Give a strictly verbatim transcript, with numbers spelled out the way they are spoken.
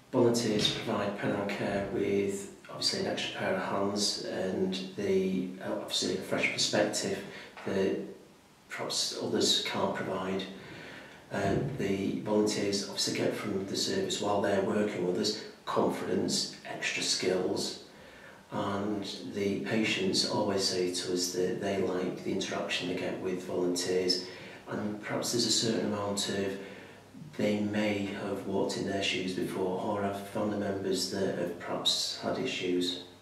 Volunteers provide Pennine care with obviously an extra pair of hands and the uh, obviously a fresh perspective that perhaps others can't provide. Uh, the volunteers obviously get from the service while they're working with us confidence, extra skills, and the patients always say to us that they like the interaction they get with volunteers, and perhaps there's a certain amount of they may have walked in their shoes before or have family members that have perhaps had issues.